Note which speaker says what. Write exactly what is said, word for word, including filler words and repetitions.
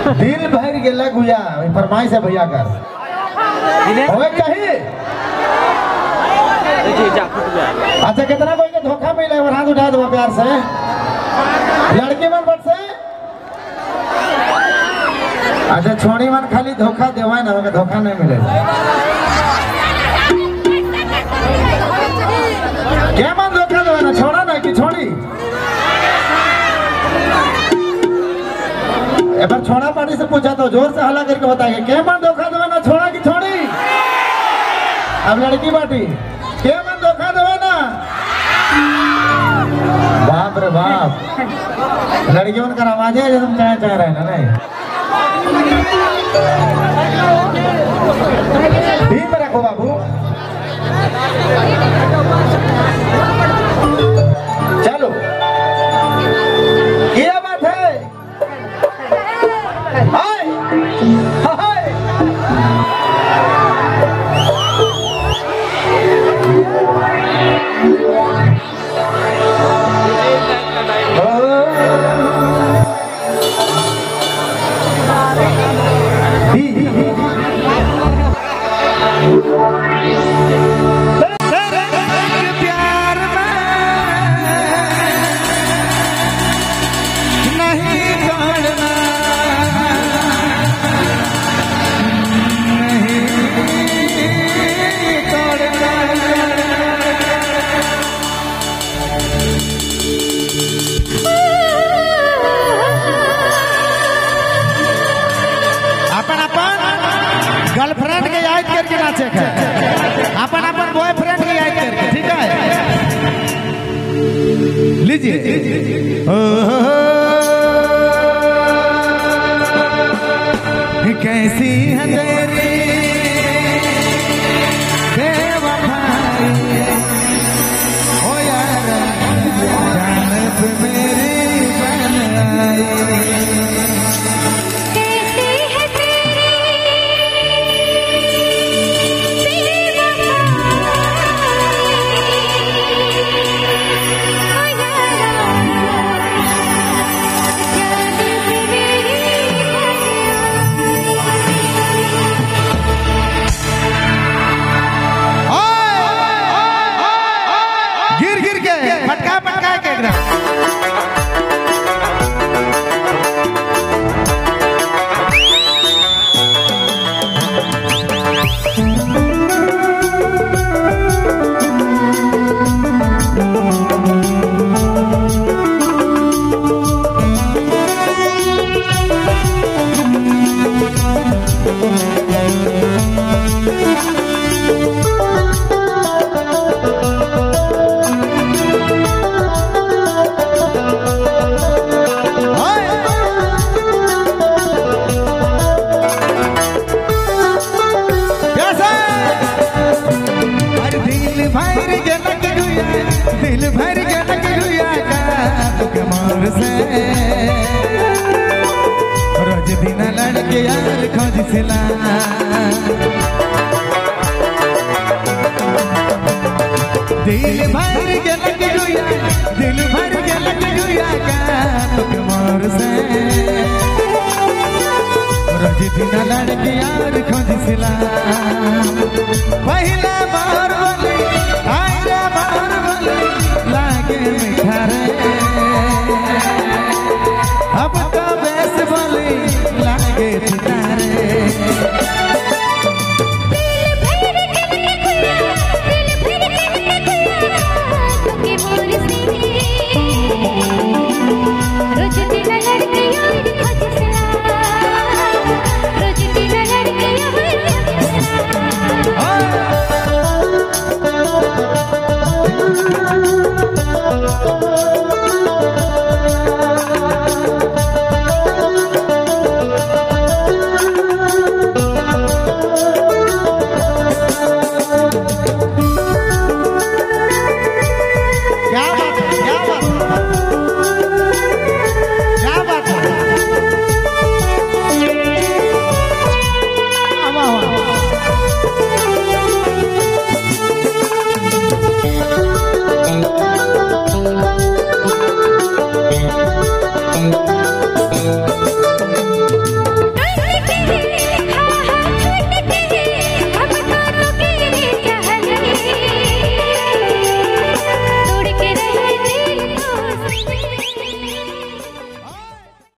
Speaker 1: दिल भर गेला गुया फरमाइश है भैया कर होवे चाहिए। अच्छा कितना कोई के धोखा मिले और हाथ उठा दो प्यार से लड़की मन बट से। अच्छा छोड़ी मन खाली धोखा देवा ना हमें धोखा नहीं मिले क्या मन धोखा देवा ना छोड़ा ना कि छोड़ी एक बार छोड़ा पार्टी से पूछा तो जोर से हल्ला करके बताइए क्या मन धोखा देवा ना छोड़ा कि छोड़ी। अब लड़की पार्टी क्या मन धोखा देवा ना बाप रे बाप लड़की मन का आवाज है जो तुम चाहे चाह रहे हैं ना नहीं ठीक में रखो बाबू। चलो ये बात है हाय हाय प्यार में नहीं तोड़ना नहीं तोड़ना अपन अपन गर्लफ्रेंड के याद करके नाचे अपन अपन बॉयफ्रेंड के याद करके ठीक है लीजिए। कैसी है तेरी बेवफाई ओ यार जान पे मेरी बन आई। दिल भर के लग गुया का कमर से रोज दिन लड़के यार खोज सिला दिल भर के लग गुया दिल भर के लग गुया का कमर से रोज दिन लड़के यार